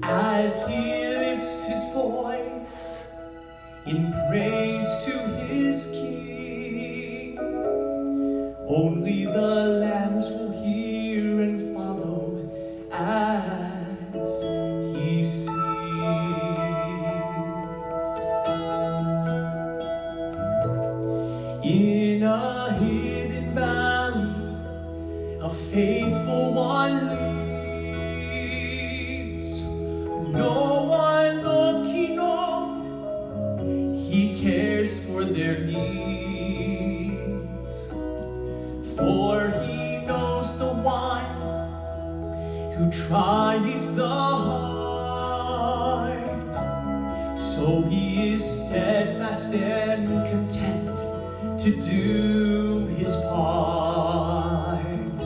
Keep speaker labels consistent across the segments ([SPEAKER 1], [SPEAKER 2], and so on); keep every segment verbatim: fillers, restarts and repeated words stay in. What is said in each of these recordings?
[SPEAKER 1] as he lifts his voice in praise to his King. Only the lambs will hear and follow as he sings. In a hidden valley, a faithful one leads. No one looking on, he cares for their needs. For he knows the one who tries the heart. So he is steadfast and content to do his part.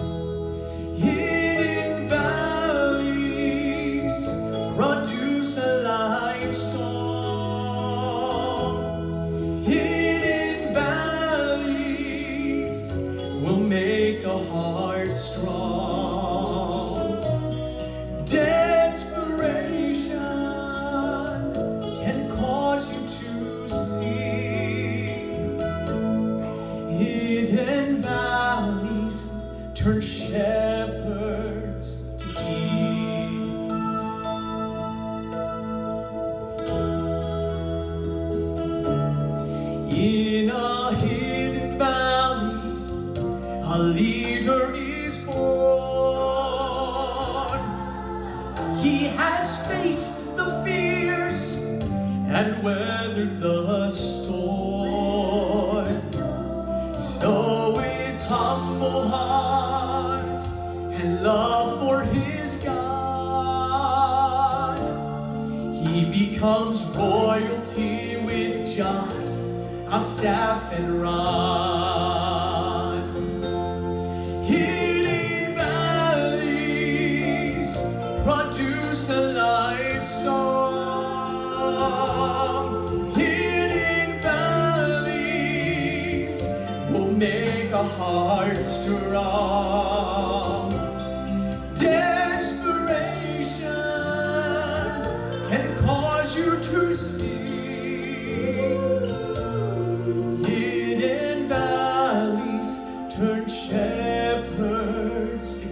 [SPEAKER 1] Hidden valleys produce a life song. Hidden valleys will make a heart strong. Desperation can cause you to sing. Hidden valleys turn shepherds to kings. In a hidden valley, a leader is born. He has faced the fears and weathered the storm. So with humble heart and love for his God, he becomes royalty with just a staff and rod. Hidden valleys produce a life song. Hidden valleys will make a heart strong. Desperation can cause you to sing. Hidden valleys turn shepherds to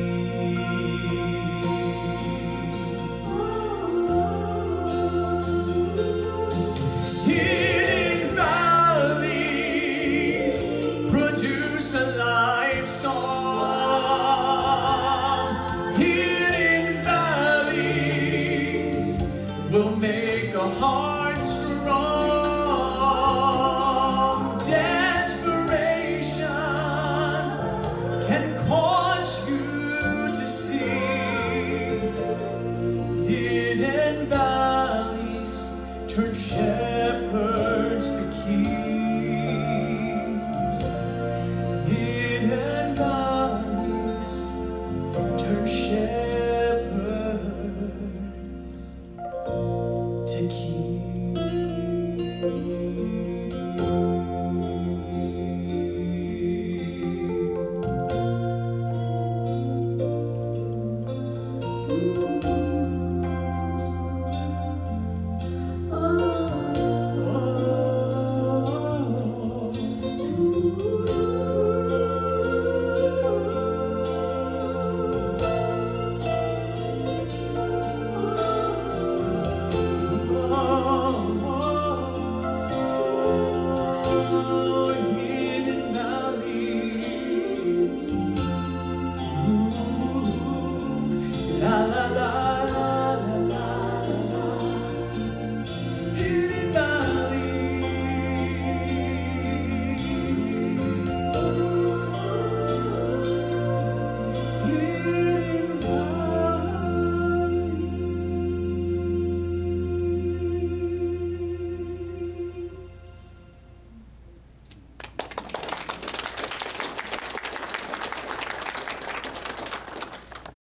[SPEAKER 1] kings. Hidden valleys produce a life song. Hidden valleys will make a heart strong. Desperation can cause you to sing. Hidden valleys